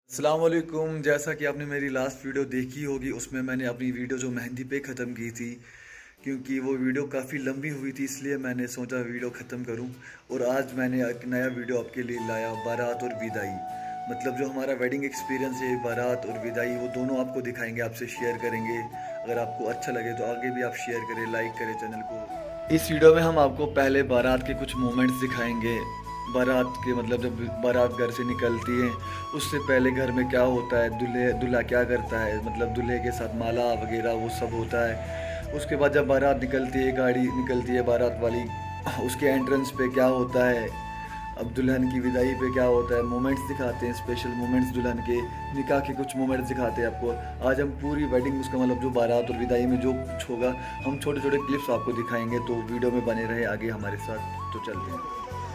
अस्सलाम वालेकुम। जैसा कि आपने मेरी लास्ट वीडियो देखी होगी, उसमें मैंने अपनी वीडियो जो मेहंदी पे ख़त्म की थी, क्योंकि वो वीडियो काफ़ी लंबी हुई थी, इसलिए मैंने सोचा वीडियो ख़त्म करूं। और आज मैंने एक नया वीडियो आपके लिए लाया, बारात और विदाई। मतलब जो हमारा वेडिंग एक्सपीरियंस है, बारात और विदाई, वो दोनों आपको दिखाएंगे, आपसे शेयर करेंगे। अगर आपको अच्छा लगे तो आगे भी आप शेयर करें, लाइक करें चैनल को। इस वीडियो में हम आपको पहले बारात के कुछ मोमेंट्स दिखाएंगे। बारात के मतलब जब बारात घर से निकलती है, उससे पहले घर में क्या होता है, दूल्हा क्या करता है, मतलब दूल्हे के साथ माला वगैरह वो सब होता है। उसके बाद जब बारात निकलती है, गाड़ी निकलती है बारात वाली, उसके एंट्रेंस पे क्या होता है, अब दुल्हन की विदाई पे क्या होता है, मोमेंट्स दिखाते हैं, स्पेशल मोमेंट्स दुल्हन के, निकाह के कुछ मोमेंट्स दिखाते हैं आपको। आज हम पूरी वेडिंग, उसका मतलब जो बारात और विदाई में जो कुछ होगा, हम छोटे छोटे क्लिप्स आपको दिखाएंगे। तो वीडियो में बने रहे आगे हमारे साथ। तो चलते हैं।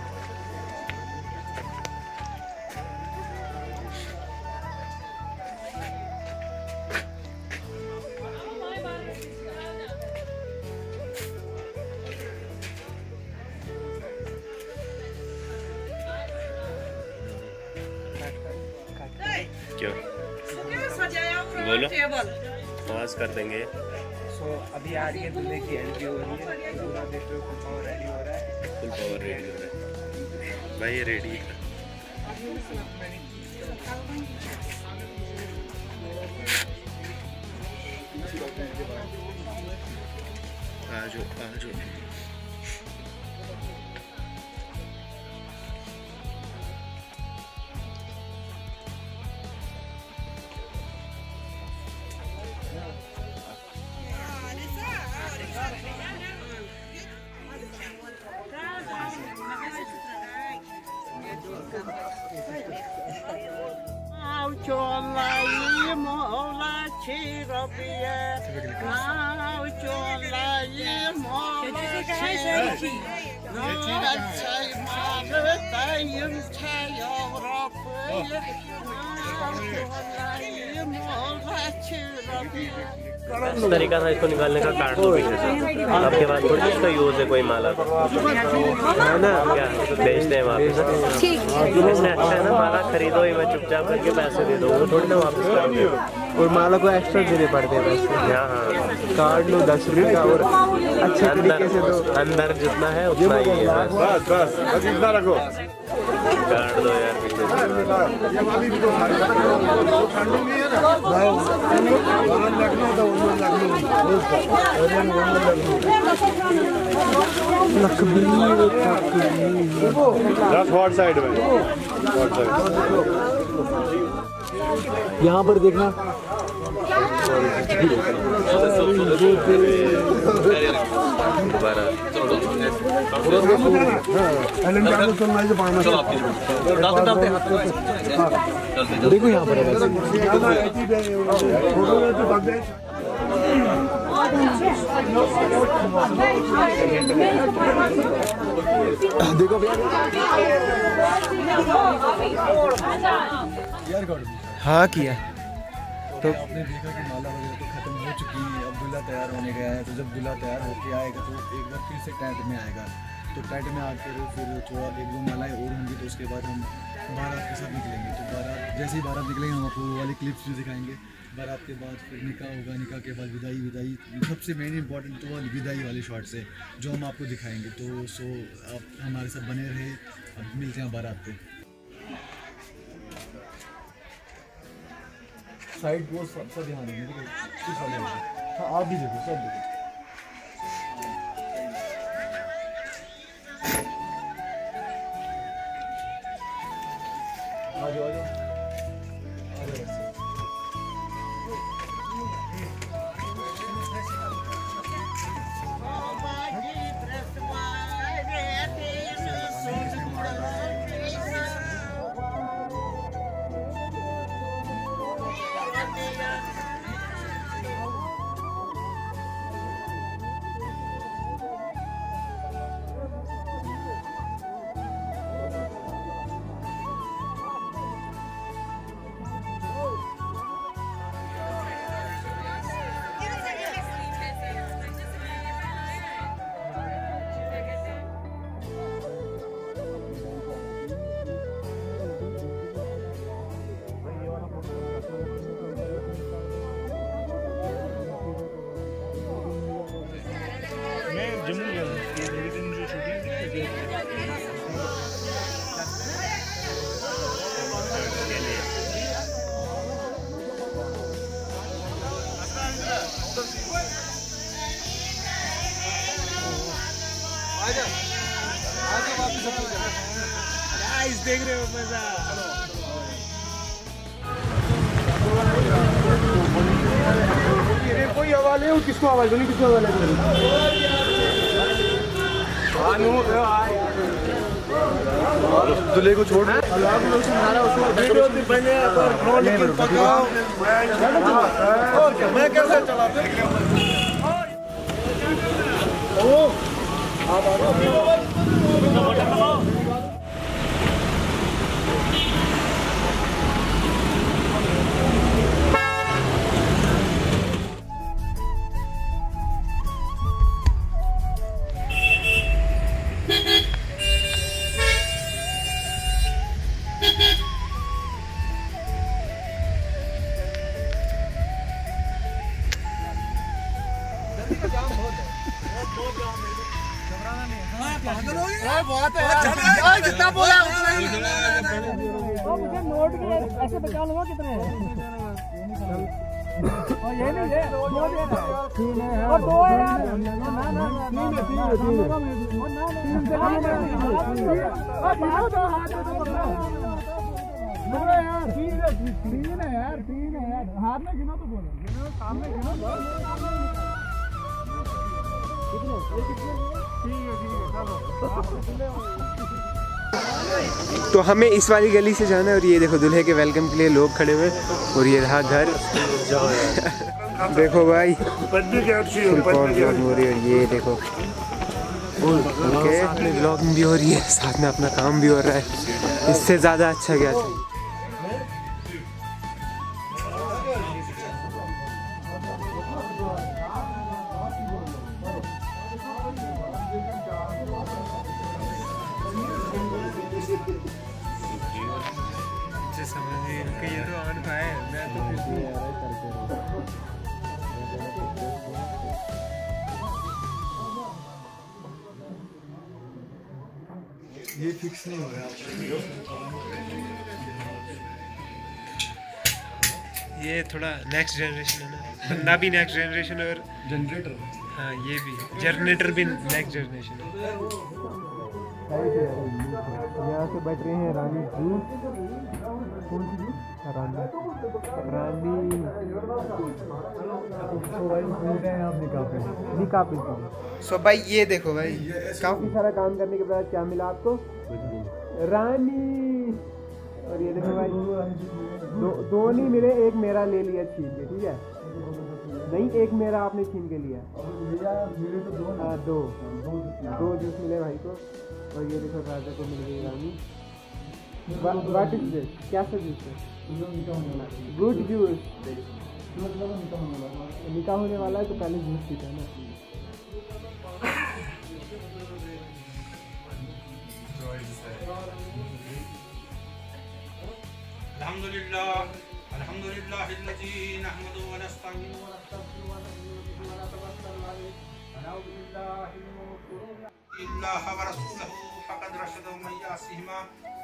क्यों बोलो, आवाज कर देंगे। अभी आ रही है दूल्हे की एंट्री हो रही है, पूरा देख रहे हो, फुल पावर रेडी हो रहा है। फुल पावर रेडी हो रहा है भाई, ये रेडी है। आ जाओ। इस तरीका था इसको निकालने का, काट दो पीछे से। आपके पास थोड़ी इसका यूज है कोई माला का, है ना? क्या बेचते हैं वापस? इससे अच्छा है ना माला खरीदो ही, मैं चुपचाप करके पैसे दे दो, वो थोड़ी ना वापस करोगे। और माला को एक्स्ट्रा देने पड़ते हैं वैसे। हाँ, कार्ड लो 10 रुपये का, और अच्छे तरीके से दो। अंदर जितना है उतना ही है, बस इतना रखो। काट दो यार पीछे साइड में। यहाँ पर देखना, देखो यहाँ पर देखो हाँ किया। तो आपने देखा कि माला वगैरह तो खत्म हो चुकी है, अब दूल्हा तैयार होने गया है। तो जब दूल्हा तैयार होके आएगा तो एक बार फिर से टेंट में आएगा। तो टेंट में आकर फिर थोड़ा एक दो मालाएं और होंगी, तो उसके बाद हम बारात के साथ निकलेंगे। तो बारात जैसे ही बारात निकलेंगे, हम आपको वो वाली क्लिप्स भी दिखाएंगे। बारात के बाद फिर निकाह होगा, निकाह के बाद विदाई। सबसे मेन इंपॉर्टेंट तो विदाई वाले शॉट्स है जो हम आपको दिखाएंगे। तो आप हमारे साथ बने रहे। अब मिलते हैं बारात पे। साइड को सब ध्यान देंगे। हाँ, आप भी देखो, सब देखो। आ जाओ। देख रहे हो मजा। कोई हवाले हो, किसको आवाज दो, किसको हवाले दूल्हे को छोड़ मैं कैसे चलाते जितना बोला मुझे नोट के ऐसे बचा लूंगा कितने हैं। ये नहीं है, दो है और दो है यार। तीन है यार, हाथ में गिनो तो बोलो, सामने गिनो। तो हमें इस वाली गली से जाना है और ये देखो दूल्हे के वेलकम के लिए लोग खड़े हुए और ये रहा घर। देखो भाई ब्लॉगिंग हो रही है और ये देखो ओके ब्लॉगिंग भी हो रही है, साथ में अपना काम भी हो रहा है। इससे ज़्यादा अच्छा क्या चाहिए। ये फिक्स नहीं हो रहा। ये थोड़ा नेक्स्ट जनरेशन है ना भी नेक्स्ट जनरेशन और जनरेटर। हाँ ये भी जनरेटर भी नेक्स्ट जनरेशन है। यहाँ से बैठ रहे हैं रानी जूस। कौन सी जूस? रानी निकापी। सो भाई ये देखो भाई काफी सारा काम करने के बाद क्या मिला आपको? रानी। और ये देखो भाई दो नहीं मिले, एक मेरा ले लिया छीन के, ठीक है? नहीं एक मेरा आपने छीन के लिया। हाँ दो जूस मिले भाई को। और ये देखो राजा को मिल गई रानी। What is this? क्या सा जूस है? Good juice. निकाह होने वाला है तो पहले जूस पीता है ना। अल्हम्दुलिल्लाह अल्लज़ी नहमदुहु व नस्तईनुहु व नस्तगफिरुहु व नस्तगफिरुहु व नतवक्कलु अलैहि व नऊज़ु बिल्लाहि मिन शुरूरि इल्लाह व रसूलहु फ़क़द रशद मन यासिमा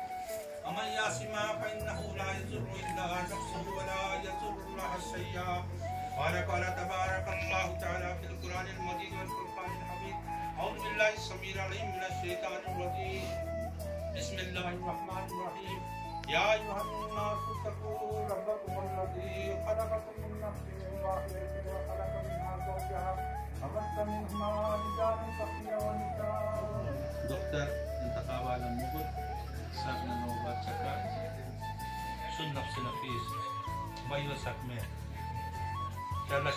फ़इन्नहु ला यज़ुरु इल्ला नफ्सहु व ला यज़ुरुल्लाह शैया क़ाल तबारकल्लाहु तआला फ़िल क़ुरानिल मजीद वल फ़ुरक़ानिल हमीद अऊज़ु बिल्लाहि समीइल अलीम मिनश शैतानिर रजीम बिस्मिल्लाहिर रहमानिर रहीम या अय्युहन्नास इत्तक़ू रब्बकुमुल्लज़ी ख़लक़कुम मिन नफ्सिन वाहिदतिन व ख़लक़ मिन्हा ज़ौजहा व बस्स मिन्हुमा रिजालन कसीरन व निसाअ। Dokter इंतखाब आलम मुग़ल सबने नौबत चक्कर सुन नफ्स नफीस बायो सक में चलश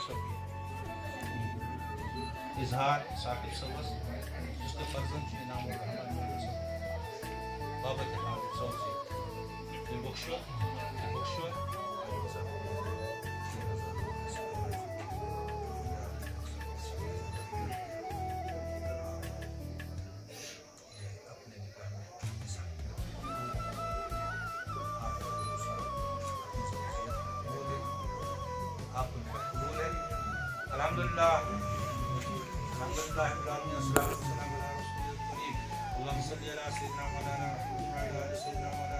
इजहार साकिब सवस उसके फर्जंद इनाम बाबत सौसी Bookshop. Alhamdulillah. Alhamdulillah. Allahumma salli ala sayyidina Maulana Muhammad wa ala sayyidina Maulana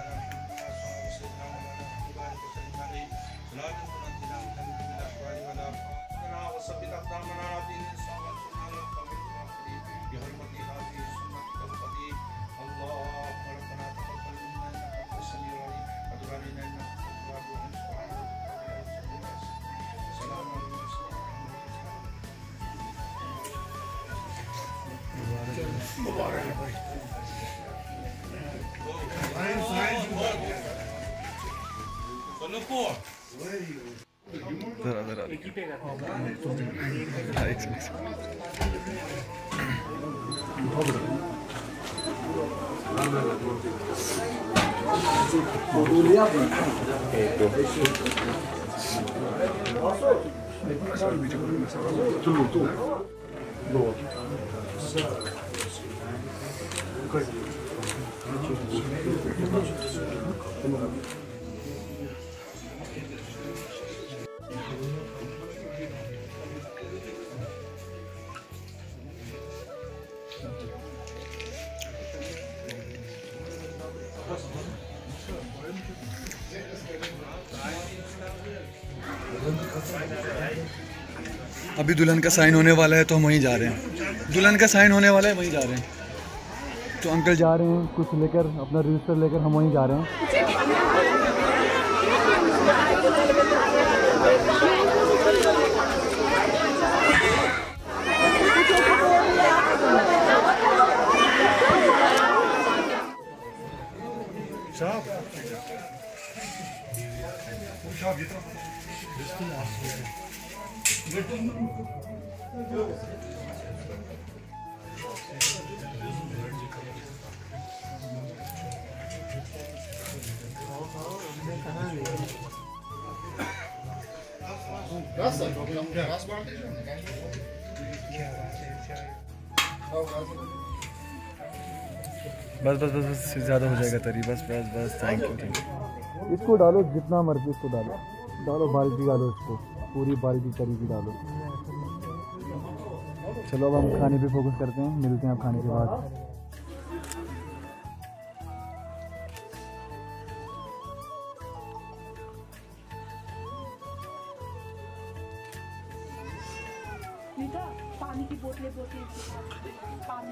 अभी दुल्हन का साइन होने वाला है तो हम वहीं जा रहे हैं। दुल्हन का साइन होने वाला है, वहीं जा रहे हैं। तो अंकल जा रहे हैं कुछ लेकर, अपना रजिस्टर लेकर हम वहीं जा रहे हैं। बस बस बस बस ज़्यादा हो जाएगा तरी, बस बस बस, थैंक यू। इसको डालो जितना मर्जी, इसको डालो, डालो बाल्टी, डालो इसको, पूरी बाल्टी तरी की डालो। चलो अब हम खाने पे फोकस करते हैं, मिलते हैं अब खाने के बाद। पानी की बोतलें पानी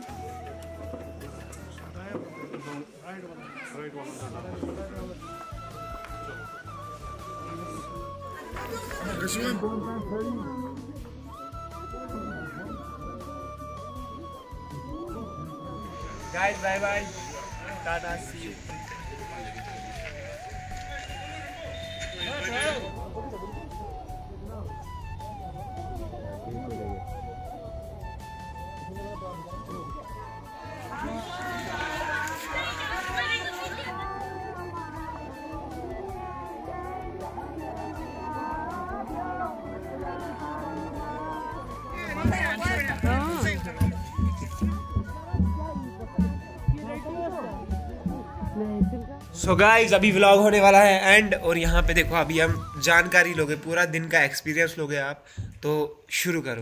Guys, bye bye. Tata, see you. So guys अभी व्लॉग होने वाला है एंड, और यहाँ पे देखो अभी हम जानकारी लोगे, पूरा दिन का एक्सपीरियंस लोगे आप, तो शुरू करो।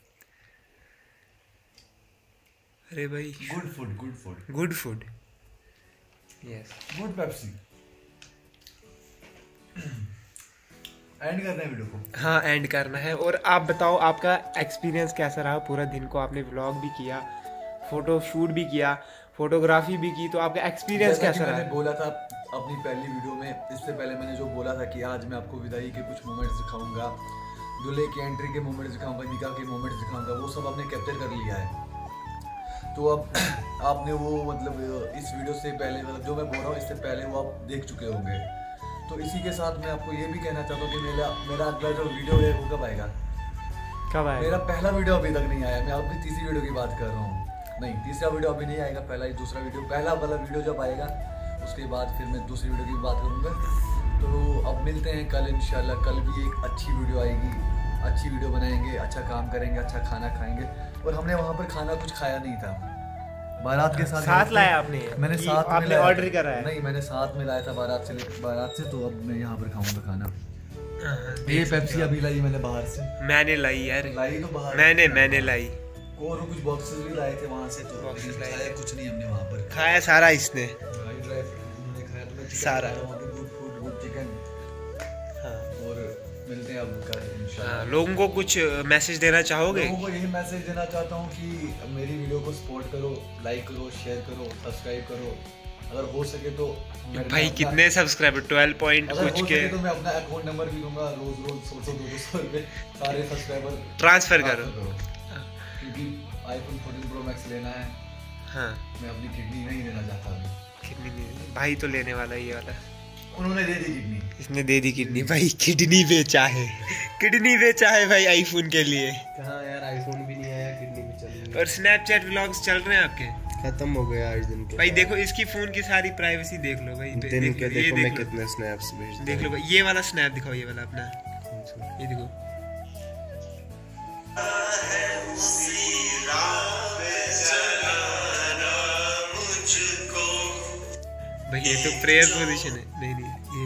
अरे भाई good food, good food, good food, yes, good Pepsi. End करना है वीडियो को? हाँ एंड करना है। और आप बताओ आपका एक्सपीरियंस कैसा रहा पूरा दिन को? आपने व्लॉग भी किया, फोटो शूट भी किया, फोटोग्राफी भी की, तो आपका एक्सपीरियंस कैसा रहा? मैंने बोला था अपनी पहली वीडियो में, इससे पहले मैंने जो बोला था कि आज मैं आपको विदाई के कुछ मोमेंट्स दिखाऊंगा, दूल्हे की एंट्री के मोमेंट्स दिखाऊंगा, निकाह के मोमेंट्स दिखाऊंगा, वो सब आपने कैप्चर कर लिया है। तो अब आपने वो मतलब इस वीडियो से पहले, मतलब जो मैं बोल रहा हूँ इससे पहले वो आप देख चुके होंगे। तो इसी के साथ मैं आपको ये भी कहना चाहता हूँ कि मेरा अगला जो वीडियो है वो कब आएगा? कब आएगा? मेरा पहला वीडियो अभी तक नहीं आया। मैं अभी तीसरी वीडियो की बात कर रहा हूँ। नहीं, तीसरा वीडियो अभी नहीं आएगा, पहला ही दूसरा वीडियो, पहला वाला वीडियो जब आएगा उसके बाद फिर मैं दूसरी वीडियो की बात करूँगा। तो अब मिलते हैं कल इंशाल्लाह। कल भी एक अच्छी वीडियो आएगी, अच्छी वीडियो बनाएंगे, अच्छा काम करेंगे, अच्छा खाना खाएंगे। और हमने वहाँ पर खाना कुछ खाया नहीं था, बारात के साथ लाया आपने? मैंने साथ में आपने ऑर्डर करा है? नहीं, मैंने साथ में लाया था बारात से। तो अब मैं यहाँ पर खाऊंगा खाना। ये पेप्सी अभी लाई मैंने बाहर से। मैंने लाई यार, लाई तो बाहर, मैंने लाई। और कुछ बॉक्सेस भी लाए थे वहाँ से, तो बॉक्सेस लाए खाया कुछ नहीं हमने वहाँ पर। खाया सारा इसने, ड्राई फ्रूट खाया, तो मैं सारा गुड फूड, गुड चिकन। हाँ। और मिलते हैं अब कल इंशाल्लाह। हाँ, लोगों को कुछ मैसेज देना चाहोगे? लोगों को यही मैसेज देना चाहता हूँ कि मेरी वीडियो को सपोर्ट करो, लाइक करो, शेयर करो, सब्सक्राइब करो, अगर हो सके तो। भाई कितने सब्सक्राइबर? 12 पॉइंट कुछ के। तो मैं अपना अकाउंट नंबर भी दूंगा, रोज 100-200 रुपए सारे सब्सक्राइबर ट्रांसफर करो, क्योंकि आईफोन 14 प्रो मैक्स लेना है। हाँ, मैं अपनी किडनी नहीं देना चाहता अभी। किडनी नहीं, भाई तो लेने वाला ये वाला। उन्होंने दे दी किडनी। इसने दे दी किडनी भाई, किडनी बेचा है, किडनी बेचा है भाई आईफोन के लिए। कहाँ यार, आईफोन भी नहीं आया, किडनी भी चल रही है। और स्नैपचैट व्लॉग्स चल रहे हैं आपके? खत्म हो गया आज दिन के भाई देखो इसकी फोन की सारी प्राइवेसी देख लो भाई, दिन के देखो मैं देख लो, कितने स्नैप्स भेजता देख लो भाई, ये वाला स्नैप दिखाओ, ये वाला अपना, हूं। ये देखो। भाई ये तो प्रेयर पोजीशन है। नहीं नहीं ये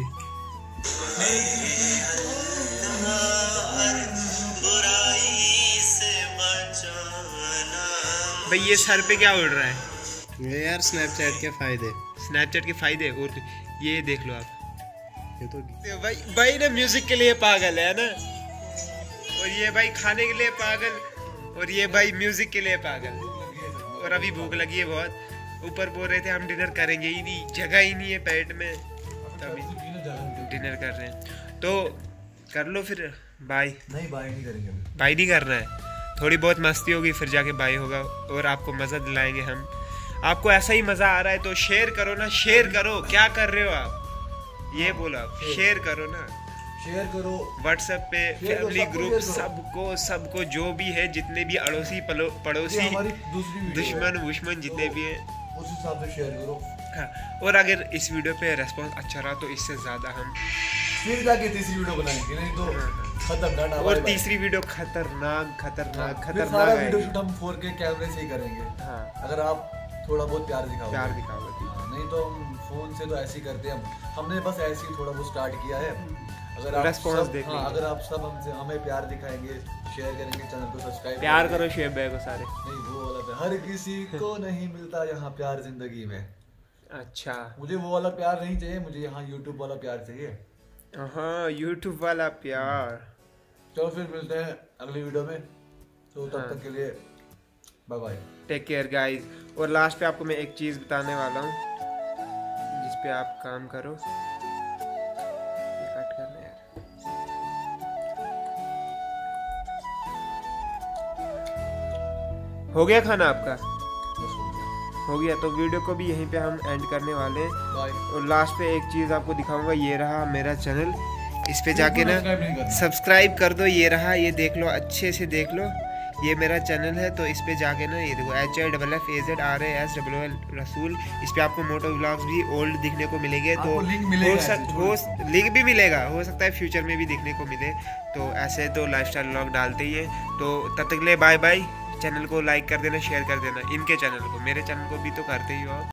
भाई ये सर पे क्या उड़ रहा है? ये यार स्नैपचैट के फायदे, स्नैपचैट के फायदे। और ये देख लो आप, ये तो भाई ना म्यूजिक के लिए पागल है ना, और ये भाई खाने के लिए पागल, और ये भाई म्यूजिक के लिए पागल। और अभी भूख लगी है बहुत, ऊपर बोल रहे थे हम डिनर करेंगे ही नहीं, जगह ही नहीं है पेट में, तभी डिनर कर रहे हैं। तो कर लो फिर बाय। नहीं बाय नहीं करेंगे, बाय नहीं करना है, थोड़ी बहुत मस्ती होगी फिर जाके बाय होगा, और आपको मज़ा दिलाएंगे हम। आपको ऐसा ही मज़ा आ रहा है तो शेयर करो ना, शेयर करो। क्या कर रहे हो आप? ये बोला शेयर करो ना, शेयर करो व्हाट्सएप पे, फैमिली ग्रुप, सबको जो भी है, जितने भी अड़ोसी पड़ोसी, दुश्मन वुश्मन जितने भी हैं, उस हिसाब से शेयर करो। हाँ, और अगर इस वीडियो पे रेस्पॉन्स अच्छा रहा तो इससे ज़्यादा हम फिर जाके तीसरी वीडियो बनाएंगे, नहीं तो खतरनाक। और तीसरी वीडियो खतरनाक सारा वीडियो शूट हम 4K कैमरे से ही करेंगे। हाँ, अगर आप थोड़ा बहुत प्यार दिखाओगे। हाँ, नहीं तो हम फोन से तो ऐसे ही करते हैं, हमने बस ऐसे ही थोड़ा बहुत स्टार्ट किया है। अगर आप रेस्पॉन्स सब, हाँ, अगर आप सब हमें प्यार दिखाएंगे, शेयर करेंगे, चैनल को सब्सक्राइब प्यार करो शेयर बैग को सारे। नहीं वो वाला प्यार हर किसी को नहीं मिलता यहाँ प्यार जिंदगी में। अच्छा, मुझे वो वाला प्यार नहीं चाहिए, मुझे यहाँ यूट्यूब वाला प्यार चाहिए। हाँ, यूट्यूब वाला प्यार। चलो फिर मिलते हैं अगली वीडियो में, तो तब तक के लिए bye bye, take care guys. और लास्ट पे आपको मैं एक चीज़ बताने वाला हूँ जिस पे आप काम करो। ये कट करना यार। हो गया खाना आपका? हो गया, तो वीडियो को भी यहीं पे हम एंड करने वाले हैं। बाय। और लास्ट पे एक चीज़ आपको दिखाऊंगा, ये रहा मेरा चैनल, इस पे जाके ना सब्सक्राइब कर दो। ये रहा, ये देख लो, अच्छे से देख लो, ये मेरा चैनल है। तो इस पे जाके ना ये देखो HIFFAZRAS रसूल, इस पे आपको मोटो व्लॉग्स भी ओल्ड दिखने को मिलेंगे। तो लिंक भी मिलेगा, हो सकता है फ्यूचर में भी दिखने को मिले। तो ऐसे तो लाइफस्टाइल व्लॉग डालते ही है। तो तब तक के लिए बाय बाय। चैनल को लाइक कर देना, शेयर कर देना, इनके चैनल को, मेरे चैनल को भी तो करते ही हो आप।